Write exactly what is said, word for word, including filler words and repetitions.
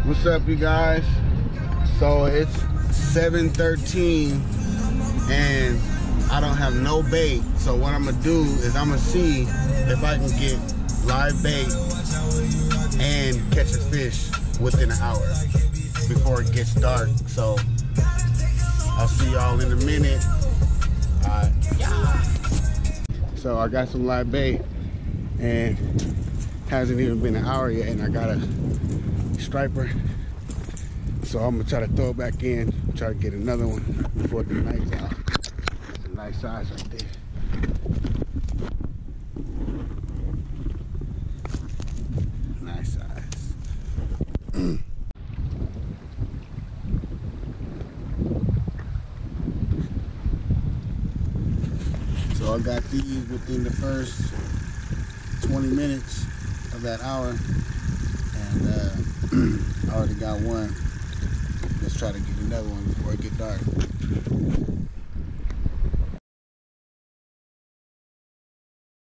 What's up, you guys? So it's seven thirteen and I don't have no bait. So what I'm gonna do is I'm gonna see if I can get live bait and catch a fish within an hour before it gets dark. So I'll see y'all in a minute. Uh, yeah. So I got some live bait and hasn't even been an hour yet, and I got a striper. So I'm gonna try to throw it back in, try to get another one before the night's out. That's a nice size right there. Nice size. So I got these within the first twenty minutes of that hour, and uh, I already got one. Let's try to get another one before it get dark.